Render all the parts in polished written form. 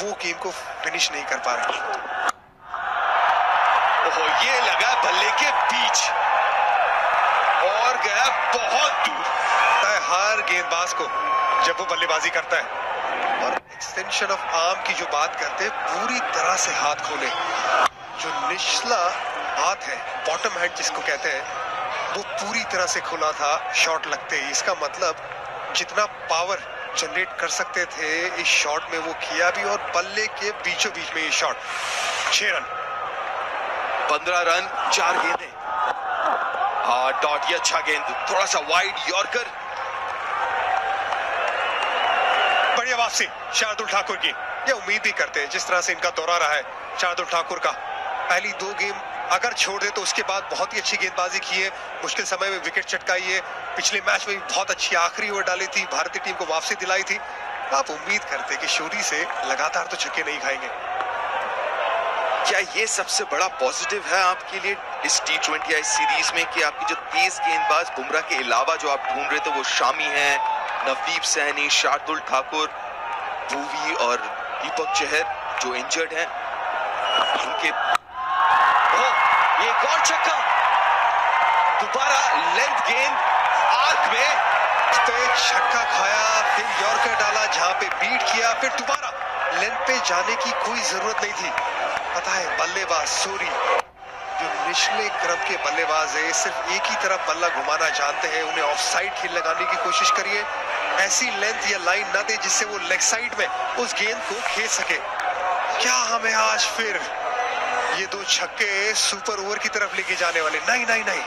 वो गेम को फिनिश नहीं कर पा रहा। ओहो, ये लगा बल्ले के बीच और गया बहुत दूर। हर गेंदबाज को जब वो बल्लेबाजी करता है और एक्सटेंशन ऑफ आर्म की जो बात करते हैं, पूरी तरह से हाथ खोले, जो निचला हाथ है, बॉटम हैंड जिसको कहते हैं, वो पूरी तरह से खुला था शॉट लगते ही। इसका मतलब जितना पावर जनरेट कर सकते थे इस शॉट में वो किया भी, और बल्ले के बीचों बीच में ये शॉट। 6 रन, 15 रन 4 गेंदें। डॉट, ये अच्छा गेंद, थोड़ा सा वाइड यॉर्कर। बढ़िया वापसी शार्दुल ठाकुर की। ये उम्मीद भी करते हैं जिस तरह से इनका दौरा रहा है शार्दुल ठाकुर का। पहली 2 गेम अगर छोड़ दे तो उसके बाद बहुत ही अच्छी गेंदबाजी की है, मुश्किल समय में विकेट चटकाई है, पिछले मैच में भी बहुत अच्छी आखिरी ओवर डाली थी, भारतीय टीम को वापसी दिलाई थी। आप उम्मीद करते कि शोरी से लगातार तो छक्के नहीं खाएंगे। क्या ये सबसे बड़ा पॉजिटिव है आपके लिए इस T20 या इस सीरीज में कि आपकी जो तेज गेंदबाज बुमराह के अलावा जो आप ढूंढ रहे थे वो शामी हैं, नवदीप सैनी, शार्दुल ठाकुर, भुवी और दीपक चहर जो इंजर्ड हैं, उनके एक और छक्का, दोबारा लेंथ गेंद आर्क में पे छक्का खाया, फिर यॉर्कर डाला जहां पे बीट किया, फिर दोबारा लेंथ पे जाने की कोई जरूरत नहीं थी। पता है बल्लेबाज सूरी जो निचले क्रम के बल्लेबाज है, सिर्फ एक ही तरफ बल्ला घुमाना जानते हैं। उन्हें ऑफ साइड खेल लगाने की कोशिश करिए, ऐसी लेंथ या लाइन ना दे जिससे वो लेग साइड में उस गेंद को खेल सके। क्या हमें आज फिर ये 2 छक्के सुपर ओवर की तरफ लेके जाने वाले? नहीं नहीं नहीं।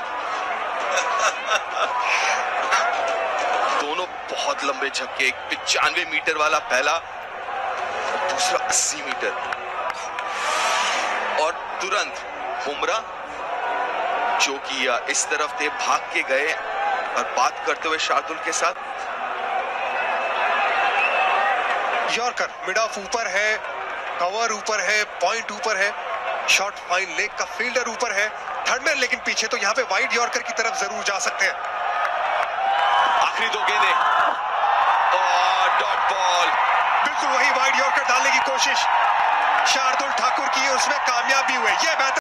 दोनों बहुत लंबे छक्के, 95 मीटर वाला पहला, दूसरा 80 मीटर, और तुरंत बुमराह जो कि इस तरफ थे, भाग के गए और बात करते हुए शार्दुल के साथ। यॉर्कर मिड ऑफ ऊपर है, कवर ऊपर है, पॉइंट ऊपर है, शॉट फाइन लेग का फील्डर ऊपर है थर्ड में, लेकिन पीछे तो यहाँ पे वाइड यॉर्कर की तरफ जरूर जा सकते हैं। आखिरी 2 गेंदें और डॉट बॉल, बिल्कुल वही वाइड यॉर्कर डालने की कोशिश शार्दुल ठाकुर की, उसमें कामयाब भी हुए। ये बेहतर